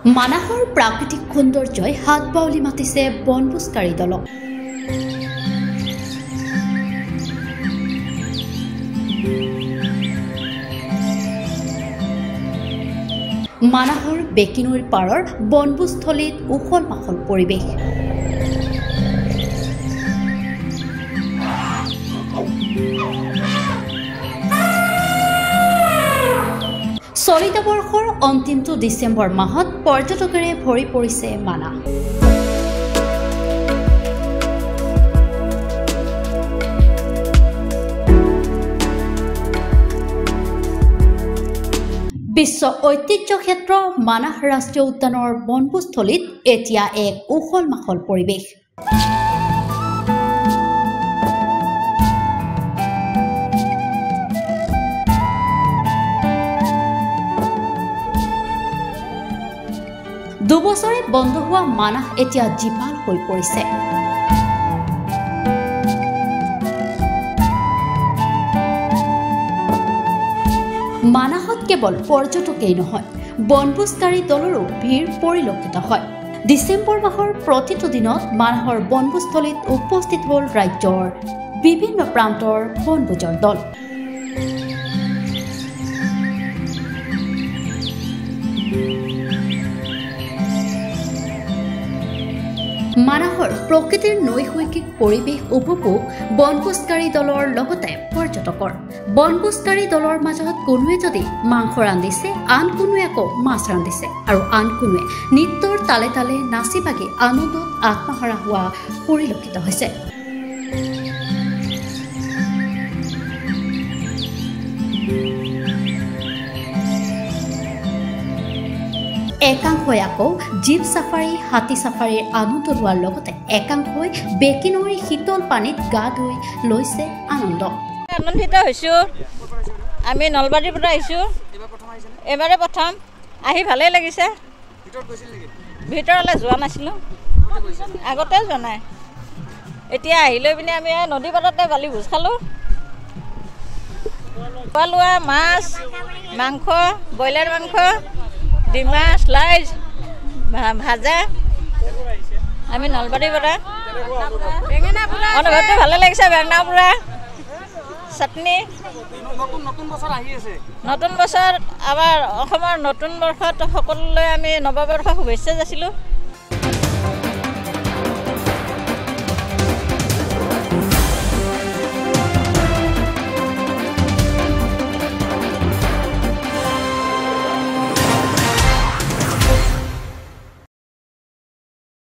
মানাহৰ প্ৰাকৃতিক সৌন্দৰ্যই হাত বাউলি মাতিছে বনভোজকাৰী দলক। মানাহৰ বেকিনৈৰ পাৰৰ বনভোজস্থলীত উখল মাখল পৰিৱেশ। চলিত বৰ্ষৰ অন্তিমটো ডিচেম্বৰ মাহত পৰ্যটকেৰে ভৰি পৰিছে মানাহ। বিশ্ব ঐতিহ্য ক্ষেত্ৰ মানাহ ৰাষ্ট্ৰীয় উদ্যানৰ বনভোজস্থলীত এতিয়া এক উখল মাখল পৰিৱেশ। দুবছৰে বন্ধ হোৱা মানাহ এতিয়া জীপাল হৈ পৰিছে। মানাহত কেৱল পৰ্যটকেই নহয়, বনভোজকাৰী দলৰো ভিৰ পৰিলক্ষিত হয়। ডিচেম্বৰ মাহৰ প্ৰতিটো দিনত মানাহৰ বনভোজস্থলীত উপস্থিত হ'ল ৰাজ্যৰ বিভিন্ন প্ৰান্তৰ বনভোজৰ দল। মানাহৰ প্ৰকৃতিৰ নৈসৰ্গিক পৰিৱেশ উপভোগ বনভোজকাৰী দলৰ লগতে পৰ্যটকৰ। বনভোজকাৰী দলৰ মাজত কোনোৱে যদি মাংস ৰান্ধিছে, আন কোনোৱে আকৌ মাছ ৰান্ধিছে, আৰু আন কোনোৱে নৃত্যৰ তালে তালে নাচি বাগি আনন্দত আত্মহাৰা হোৱা পৰিলক্ষিত হৈছে। একাংশই আকৌ জীপ চাফাৰী, হাতী চাফাৰীৰ আনন্দ লোৱাৰ লগতে একাংশই বেকিনৈৰ শীতল পানীত গা ধুই লৈছে আনন্দ। আনন্দিত হৈছোঁ। আমি নলবাৰীৰ পৰা আহিছোঁ, এবাৰে প্ৰথম আহি ভালেই লাগিছে। ভিতৰলৈ যোৱা নাছিলোঁ, আগতে যোৱা নাই। এতিয়া আহি লৈ পিনে আমি নদী পাৰতে বালি ভোজ খালোঁ। খোৱা লোৱা মাছ, মাংস, ব্ৰইলাৰ মাংস, ডিমা, স্লাইচ, ভাজা। আমি নলবাৰীৰ পৰা। অনুভৱটো ভালে লাগিছে। বেঙেনা পোৰা, চাটনি। নতুন বছৰ আমাৰ অসমৰ নতুন বৰ্ষত সকলোলৈ আমি নৱবৰ্ষ শুভেচ্ছা যাচিলোঁ।